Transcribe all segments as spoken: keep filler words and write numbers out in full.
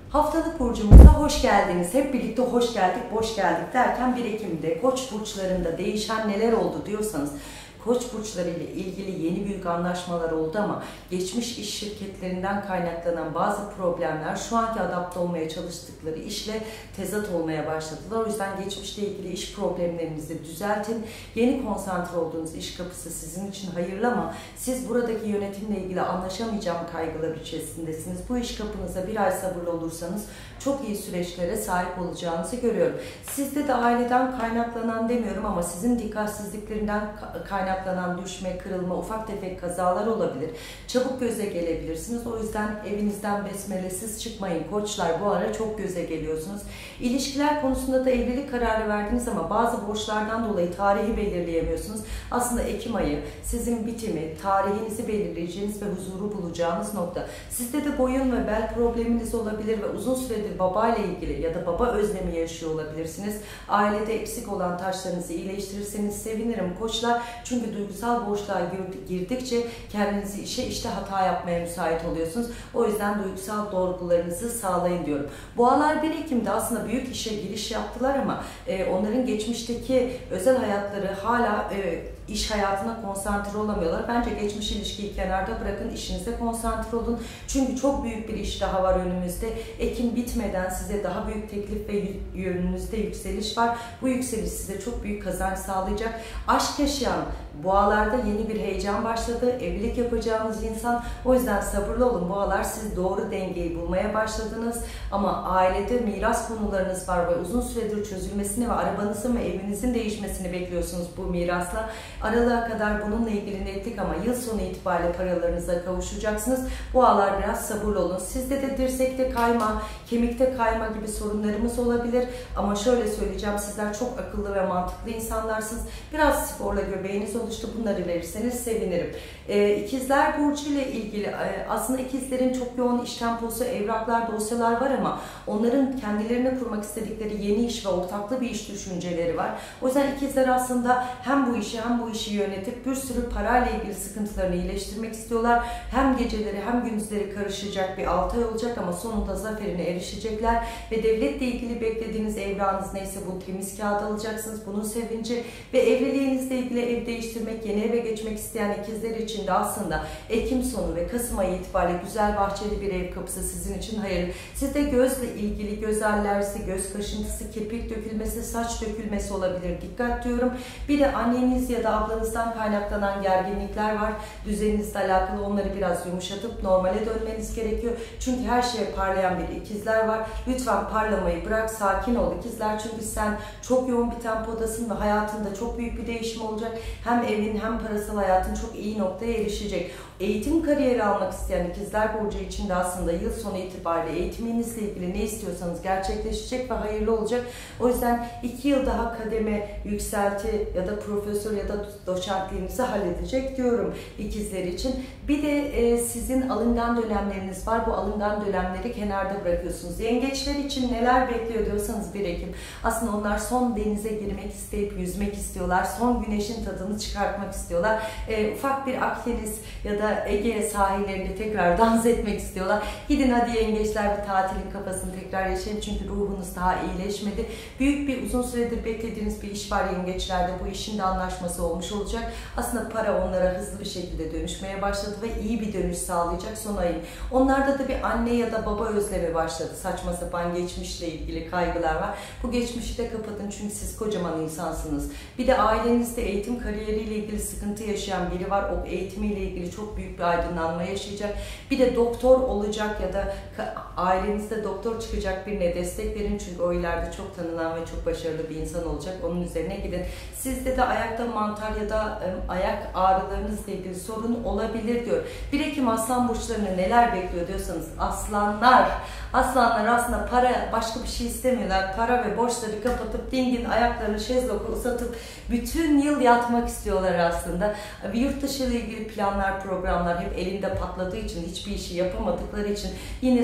Haftalık burcumuza hoş geldiniz. Hep birlikte hoş geldik, boş geldik derken bir Ekim'de Koç burçlarında değişen neler oldu diyorsanız, Koç burçları ile ilgili yeni büyük anlaşmalar oldu ama geçmiş iş şirketlerinden kaynaklanan bazı problemler şu anki adapte olmaya çalıştıkları işle tezat olmaya başladılar. O yüzden geçmişle ilgili iş problemlerinizi düzeltin. Yeni konsantre olduğunuz iş kapısı sizin için hayırlı ama siz buradaki yönetimle ilgili anlaşamayacağım kaygılar içerisindesiniz. Bu iş kapınıza bir ay sabırlı olursanız çok iyi süreçlere sahip olacağınızı görüyorum. Sizde de aileden kaynaklanan demiyorum ama sizin dikkatsizliklerinden kaynaklanan düşme, kırılma, ufak tefek kazalar olabilir. Çabuk göze gelebilirsiniz. O yüzden evinizden besmelesiz çıkmayın. Koçlar bu ara çok göze geliyorsunuz. İlişkiler konusunda da evlilik kararı verdiniz ama bazı borçlardan dolayı tarihi belirleyemiyorsunuz. Aslında Ekim ayı sizin bitimi, tarihinizi belirleyeceğiniz ve huzuru bulacağınız nokta. Sizde de boyun ve bel probleminiz olabilir ve uzun süredir babayla ilgili ya da baba özlemi yaşıyor olabilirsiniz. Ailede eksik olan taşlarınızı iyileştirirseniz sevinirim koçlar. Çünkü duygusal boşluğa girdikçe kendinizi işe işte hata yapmaya müsait oluyorsunuz. O yüzden duygusal doğrultularınızı sağlayın diyorum. Boğalar bir Ekim'de aslında büyük işe giriş yaptılar ama e, onların geçmişteki özel hayatları hala e, iş hayatına konsantre olamıyorlar. Bence geçmiş ilişkiyi kenarda bırakın, işinize konsantre olun. Çünkü çok büyük bir iş daha var önümüzde. Ekim bitmeden size daha büyük teklif ve yönünüzde yükseliş var. Bu yükseliş size çok büyük kazanç sağlayacak. Aşk yaşayan boğalarda yeni bir heyecan başladı. Evlilik yapacağınız insan. O yüzden sabırlı olun boğalar. Siz doğru dengeyi bulmaya başladınız. Ama ailede miras konularınız var ve uzun süredir çözülmesini ve arabanızın ve evinizin değişmesini bekliyorsunuz bu mirasla. Aralığa kadar bununla ilgili netlik ama yıl sonu itibariyle paralarınıza kavuşacaksınız. Boğalar biraz sabırlı olun. Sizde de dirsekte kayma, kemikte kayma gibi sorunlarımız olabilir. Ama şöyle söyleyeceğim, sizler çok akıllı ve mantıklı insanlarsınız. Biraz sporla göbeğiniz oluştu. Bunları verirseniz sevinirim. Ee, İkizler Burcu ile ilgili e, aslında ikizlerin çok yoğun iş temposu, evraklar, dosyalar var ama onların kendilerine kurmak istedikleri yeni iş ve ortaklı bir iş düşünceleri var. O yüzden ikizler aslında hem bu işi hem bu işi yönetip bir sürü parayla ilgili sıkıntılarını iyileştirmek istiyorlar. Hem geceleri hem gündüzleri karışacak bir altı ay olacak ama sonunda zaferine erişecekler ve devletle ilgili beklediğiniz evrağınız neyse bunu temiz kağıda alacaksınız. Bunun sevinci ve evliliğinizle ilgili ev değiştirmek, yeni eve geçmek isteyen ikizler için de aslında Ekim sonu ve Kasım ayı itibariyle güzel bahçeli bir ev kapısı sizin için hayırlı. Sizde gözle ilgili göz alerjisi, göz kaşıntısı, kirpik dökülmesi, saç dökülmesi olabilir. Dikkat diyorum. Bir de anneniz ya da ablanızdan kaynaklanan gerginlikler var. Düzeninizle alakalı onları biraz yumuşatıp normale dönmeniz gerekiyor. Çünkü her şeye parlayan bir ikizler var. Lütfen parlamayı bırak, sakin ol ikizler. Çünkü sen çok yoğun bir tempodasın ve hayatında çok büyük bir değişim olacak. Hem evin hem parasal hayatın çok iyi noktaya erişecek. Eğitim kariyeri almak isteyen ikizler burcu için de aslında yıl sonu itibariyle eğitiminizle ilgili ne istiyorsanız gerçekleşecek ve hayırlı olacak. O yüzden iki yıl daha kademe yükselti ya da profesör ya da doçentliğinizi halledecek diyorum ikizler için. Bir de e, sizin alıngan dönemleriniz var. Bu alıngan dönemleri kenarda bırakıyorsunuz. Yengeçler için neler bekliyor diyorsanız bir Ekim. Aslında onlar son denize girmek isteyip yüzmek istiyorlar. Son güneşin tadını çıkartmak istiyorlar. E, ufak bir Akdeniz ya da Ege sahillerinde tekrar dans etmek istiyorlar. Gidin hadi yengeçler bir tatilin kafasını tekrar yaşayın. Çünkü ruhunuz daha iyileşmedi. Büyük bir uzun süredir beklediğiniz bir iş var yengeçlerde. Bu işin de anlaşması olmuş olacak. Aslında para onlara hızlı bir şekilde dönüşmeye başladı ve iyi bir dönüş sağlayacak son ayın. Onlarda da bir anne ya da baba özlemi başladı. Saçma sapan geçmişle ilgili kaygılar var. Bu geçmişi de kapatın çünkü siz kocaman insansınız. Bir de ailenizde eğitim kariyeriyle ilgili sıkıntı yaşayan biri var. O eğitimiyle ilgili çok büyük bir aydınlanma yaşayacak. Bir de doktor olacak ya da ailenizde doktor çıkacak birine destek verin. Çünkü o ileride çok tanınan ve çok başarılı bir insan olacak. Onun üzerine gidin. Sizde de ayakta mantar ya da e, ayak ağrılarınızla ilgili sorun olabilir diyor. bir Ekim aslan burçlarını neler bekliyor diyorsanız aslanlar. Aslanlar aslında para, başka bir şey istemiyorlar. Para ve borçları kapatıp dingin ayaklarını şezlonga uzatıp bütün yıl yatmak istiyorlar aslında. Bir yurt dışı ile ilgili planlar, programlar hep elinde patladığı için, hiçbir işi yapamadıkları için yine sabah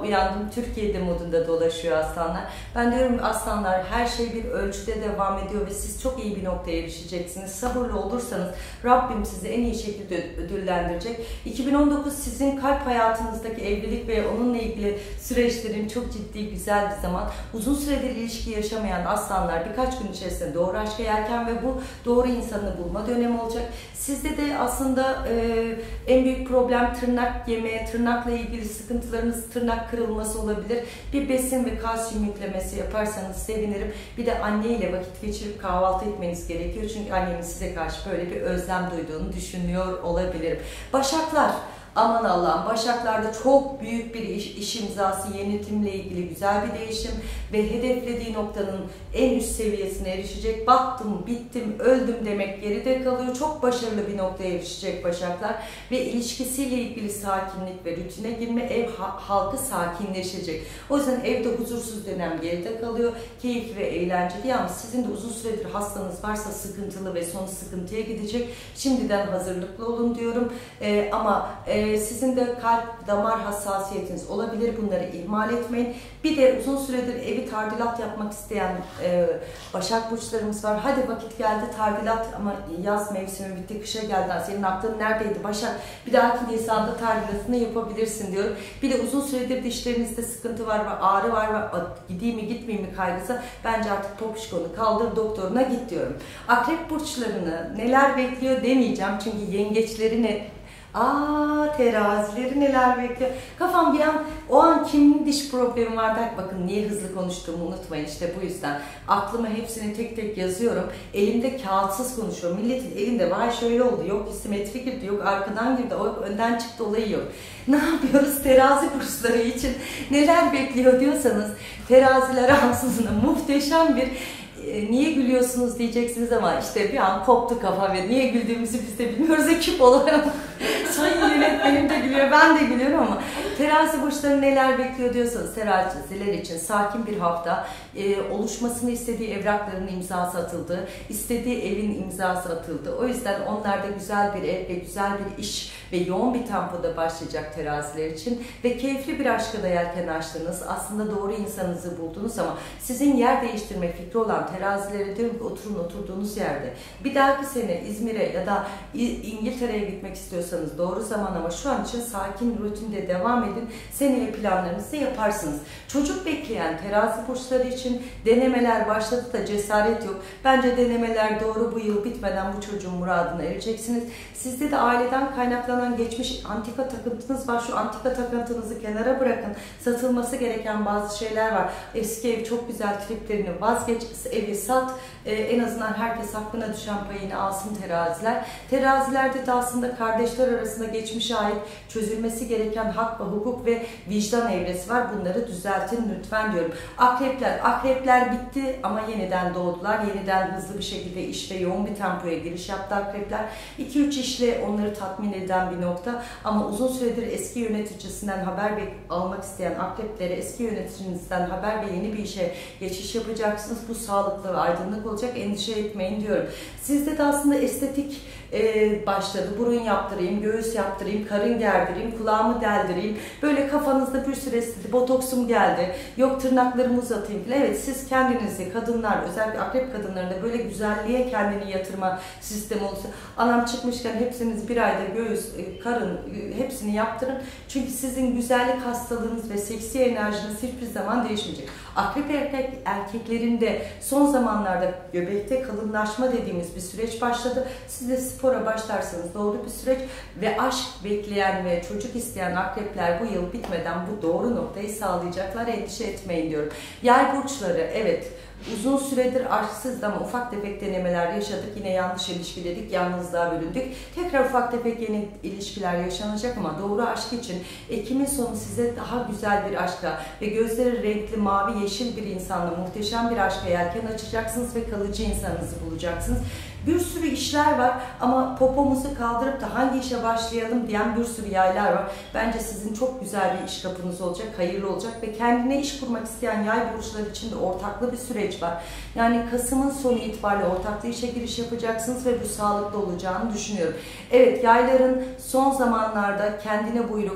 uyandım, Türkiye'de modunda dolaşıyor aslanlar. Ben diyorum aslanlar, her şey bir ölçüde devam ediyor ve siz çok iyi bir noktaya erişeceksiniz. Sabırlı olursanız Rabbim sizi en iyi şekilde ödüllendirecek. iki bin on dokuz sizin kalp hayatınızdaki evlilik ve onunla ilgili süreçlerin çok ciddi, güzel bir zaman. Uzun süredir ilişki yaşamayan aslanlar birkaç gün içerisinde doğru aşka yelken ve bu doğru insanı bulma dönemi olacak. Sizde de aslında e, en büyük problem tırnak yeme, tırnakla ilgili sıkıntılarınız, tırnak kırılması olabilir. Bir besin ve kalsiyum yüklemesi yaparsanız sevinirim. Bir de anneyle vakit geçirip kahvaltı etmeniz gerekiyor. Çünkü annenin size karşı böyle bir özlem duyduğunu düşünüyor olabilirim. Başaklar. Aman Allah'ım, Başaklar'da çok büyük bir iş, iş imzası, yönetimle ilgili güzel bir değişim ve hedeflediği noktanın en üst seviyesine erişecek. Battım, bittim, öldüm demek geride kalıyor. Çok başarılı bir noktaya erişecek Başaklar ve ilişkisiyle ilgili sakinlik ve rutine girme, ev halkı sakinleşecek. O yüzden evde huzursuz dönem geride kalıyor. Keyifli ve eğlenceli. Yalnız sizin de uzun süredir hastanız varsa sıkıntılı ve sonu sıkıntıya gidecek. Şimdiden hazırlıklı olun diyorum. Ee, ama e, sizin de kalp damar hassasiyetiniz olabilir. Bunları ihmal etmeyin. Bir de uzun süredir evi tadilat yapmak isteyen e, Başak burçlarımız var. Hadi vakit geldi tadilat, ama yaz mevsimi bitti, kışa geldi. Senin aklın neredeydi Başak? Bir dahaki Nisan'da tadilatını yapabilirsin diyorum. Bir de uzun süredir dişlerinizde sıkıntı var ve ağrı var ve gideyim mi gitmeyeyim mi kaygısı. Bence artık topuşkonu kaldır, doktoruna git diyorum. Akrep burçlarını neler bekliyor demeyeceğim. Çünkü yengeçlerini, Aa, terazileri neler bekliyor. Kafam bir an, o an kimin diş problemi var der. Bakın niye hızlı konuştuğumu unutmayın, işte bu yüzden. Aklıma hepsini tek tek yazıyorum. Elimde kağıtsız konuşuyorum. Milletin elinde vay şöyle oldu, yok simetri girdi, yok arkadan girdi, o önden çıktı olayı yok. Ne yapıyoruz terazi burçları için neler bekliyor diyorsanız, teraziler ansızına muhteşem bir niye gülüyorsunuz diyeceksiniz ama işte bir an koptu kafa ve niye güldüğümüzü biz de bilmiyoruz ekip olarak. Sayın yönetmenim de gülüyor, ben de gülüyorum ama terazi burçları neler bekliyor diyorsanız, teraziler için sakin bir hafta, e, oluşmasını istediği evrakların imzası atıldı, istediği evin imzası atıldı. O yüzden onlarda güzel bir ev ve güzel bir iş ve yoğun bir tempoda başlayacak teraziler için ve keyifli bir aşka da yelken açtınız. Aslında doğru insanınızı buldunuz ama sizin yer değiştirme fikri olan terazilere diyorum ki oturun oturduğunuz yerde. Bir dahaki sene İzmir'e ya da İngiltere'ye gitmek istiyorsanız doğru zaman, ama şu an için sakin rutinde devam edin. Seneye planlarınızı yaparsınız. Çocuk bekleyen terazi burçları için denemeler başladı da cesaret yok. Bence denemeler doğru, bu yıl bitmeden bu çocuğun muradına ereceksiniz. Sizde de aileden kaynaklanan geçmiş antika takıntınız var. Şu antika takıntınızı kenara bırakın. Satılması gereken bazı şeyler var. Eski ev çok güzel, triplerini vazgeç, evi sat. Ee, en azından herkes hakkına düşen payını alsın teraziler. Terazilerde de aslında kardeşler arasında geçmişe ait çözülmesi gereken hak ve hukuk ve vicdan evresi var. Bunları düzeltin lütfen diyorum. Akrepler, akrepler bitti ama yeniden doğdular. Yeniden hızlı bir şekilde iş ve yoğun bir tempoya giriş yaptı akrepler. iki üç işle onları tatmin eden bir nokta, ama uzun süredir eski yöneticisinden haber almak isteyen akreplere eski yöneticinizden haber ve yeni bir işe geçiş yapacaksınız. Bu sağlıklı ve aydınlık olacak. Endişe etmeyin diyorum. Sizde de aslında estetik e, başladı. Burun yaptırayım, göğüs yaptırayım, karın gerdireyim, kulağımı deldireyim. Böyle kafanızda bir sürü estetik, botoksum geldi, yok tırnaklarımı uzatayım falan. Evet, siz kendinizi, kadınlar, özellikle akrep kadınlarında böyle güzelliğe kendini yatırma sistemi olsa, anam çıkmışken hepsiniz bir ayda göğüs, karın hepsini yaptırın. Çünkü sizin güzellik hastalığınız ve seksi enerjiniz hiçbir zaman değişmeyecek. Akrep erkek, erkeklerinde son zamanlarda göbekte kalınlaşma dediğimiz bir süreç başladı. Siz de spora başlarsanız doğru bir süreç ve aşk bekleyen ve çocuk isteyen akrepler bu yıl bitmeden bu doğru noktayı sağlayacaklar. Endişe etmeyin diyorum. Yay burçları, evet, uzun süredir aşksızdı ama ufak tefek denemeler yaşadık. Yine yanlış ilişki dedik, yalnızlığa bölündük. Tekrar ufak tefek yeni ilişkiler yaşanacak ama doğru aşk için Ekim'in sonu size daha güzel bir aşka ve gözleri renkli, mavi, yeşil bir insanla muhteşem bir aşka yelken açacaksınız ve kalıcı insanınızı bulacaksınız. Bir sürü işler var ama popomuzu kaldırıp da hangi işe başlayalım diyen bir sürü yaylar var. Bence sizin çok güzel bir iş kapınız olacak, hayırlı olacak ve kendine iş kurmak isteyen yay burçları için de ortaklı bir süreç var. Yani Kasım'ın sonu itibariyle ortaklı işe giriş yapacaksınız ve bu sağlıklı olacağını düşünüyorum. Evet, yayların son zamanlarda kendine buyruk,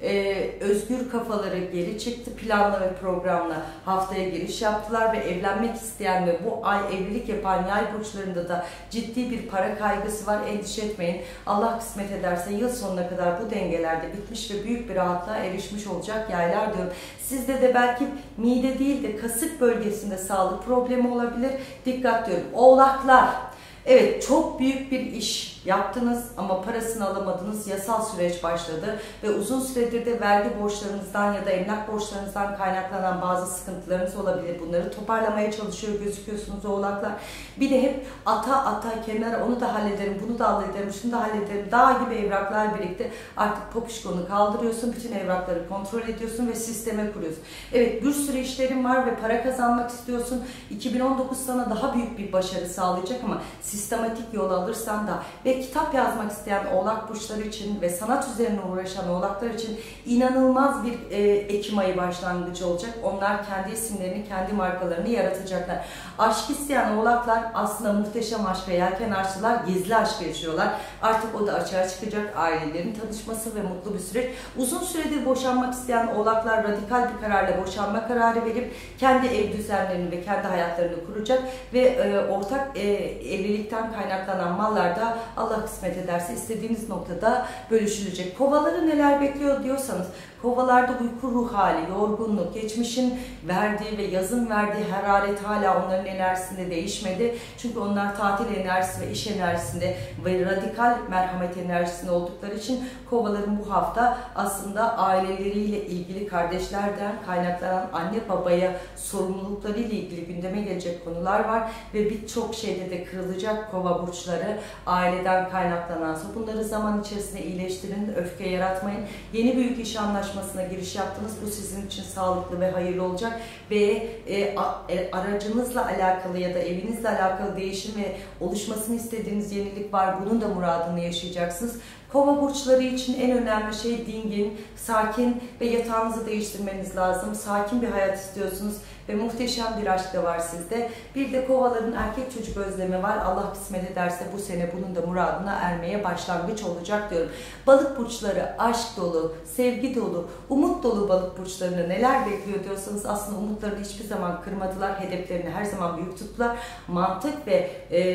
e, özgür kafaları geri çıktı. Planla ve programla haftaya giriş yaptılar ve evlenmek isteyen ve bu ay evlilik yapan yay burçlarında da ciddi bir para kaygısı var. Endişe etmeyin. Allah kısmet ederse yıl sonuna kadar bu dengelerde bitmiş ve büyük bir rahatlığa erişmiş olacak yaylar diyorum. Sizde de belki mide değil de kasık bölgesinde sağlık problemi olabilir. Dikkat diyorum. Oğlaklar. Evet, çok büyük bir iş yaptınız ama parasını alamadınız. Yasal süreç başladı ve uzun süredir de vergi borçlarınızdan ya da emlak borçlarınızdan kaynaklanan bazı sıkıntılarınız olabilir. Bunları toparlamaya çalışıyor gözüküyorsunuz oğlaklar. Bir de hep ata ata kenara onu da hallederim, bunu da hallederim, şunu da hallederim. Dağ gibi evraklar birikti. Artık popişkonu kaldırıyorsun, bütün evrakları kontrol ediyorsun ve sisteme kuruyorsun. Evet, bir sürü işlerin var ve para kazanmak istiyorsun. iki bin on dokuz sana daha büyük bir başarı sağlayacak ama sistematik yol alırsan da ve kitap yazmak isteyen oğlak burçları için ve sanat üzerine uğraşan oğlaklar için inanılmaz bir e, Ekim ayı başlangıcı olacak. Onlar kendi isimlerini, kendi markalarını yaratacaklar. Aşk isteyen oğlaklar aslında muhteşem aşka yelken açtılar, gizli aşk yaşıyorlar. Artık o da açığa çıkacak, ailelerin tanışması ve mutlu bir süreç. Uzun süredir boşanmak isteyen oğlaklar radikal bir kararla boşanma kararı verip kendi ev düzenlerini ve kendi hayatlarını kuracak ve e, ortak e, evlilikten kaynaklanan mallar da Allah kısmet ederse istediğiniz noktada bölüşülecek. Kovaları neler bekliyor diyorsanız, kovalarda uyku ruh hali, yorgunluk, geçmişin verdiği ve yazın verdiği hararet hala onların enerjisinde değişmedi. Çünkü onlar tatil enerjisi ve iş enerjisinde ve radikal merhamet enerjisinde oldukları için kovaların bu hafta aslında aileleriyle ilgili, kardeşlerden kaynaklanan anne babaya sorumluluklarıyla ilgili gündeme gelecek konular var ve birçok şeyde de kırılacak kova burçları aileden kaynaklanansa bunları zaman içerisinde iyileştirin, öfke yaratmayın. Yeni büyük iş anlaşmasına giriş yaptınız. Bu sizin için sağlıklı ve hayırlı olacak ve e, a, e, aracınızla alakalı ya da evinizle alakalı değişim ve oluşmasını istediğiniz yenilik var. Bunun da muradını yaşayacaksınız. Kova burçları için en önemli şey dingin, sakin ve yatağınızı değiştirmeniz lazım. Sakin bir hayat istiyorsunuz ve muhteşem bir aşk da var sizde. Bir de kovaların erkek çocuk özlemi var. Allah kısmet ederse bu sene bunun da muradına ermeye başlangıç olacak diyorum. Balık burçları aşk dolu, sevgi dolu, umut dolu balık burçlarını neler bekliyor diyorsanız aslında umutlarını hiçbir zaman kırmadılar. Hedeflerini her zaman büyük tuttular. Mantık ve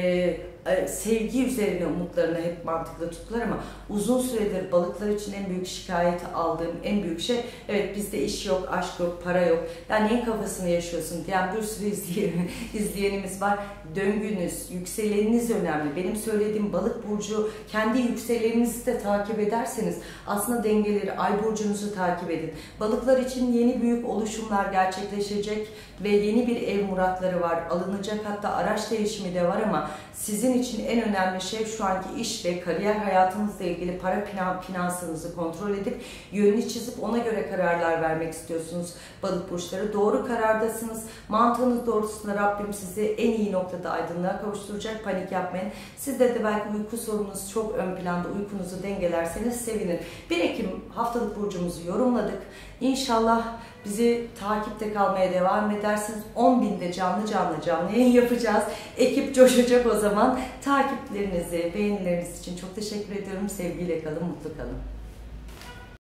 e, sevgi üzerine umutlarını hep mantıklı tuttular ama uzun süredir balıklar için en büyük şikayeti aldığım en büyük şey, evet bizde iş yok, aşk yok, para yok. Yani neyin kafasını yaşıyorsun diyen bir sürü izleyen, izleyenimiz var. Döngünüz, yükseleniniz önemli. Benim söylediğim balık burcu, kendi yükseleninizi de takip ederseniz aslında dengeleri, ay burcunuzu takip edin. Balıklar için yeni büyük oluşumlar gerçekleşecek ve yeni bir ev muratları var. Alınacak, hatta araç değişimi de var ama sizin için en önemli şey şu anki iş ve kariyer hayatınızla ilgili para finansınızı kontrol edip yönünü çizip ona göre kararlar vermek istiyorsunuz balık burçları. Doğru karardasınız. Mantığınız doğrultusunda Rabbim sizi en iyi noktada aydınlığa kavuşturacak. Panik yapmayın. Sizde de belki uyku sorununuz çok ön planda, uykunuzu dengelerseniz sevinin. bir Ekim haftalık burcumuzu yorumladık. İnşallah bizi takipte kalmaya devam edersiniz. on binde canlı canlı canlı yayın yapacağız. Ekip coşacak o zaman. Takiplerinizi, beğenileriniz için çok teşekkür ediyorum. Sevgiyle kalın, mutlu kalın.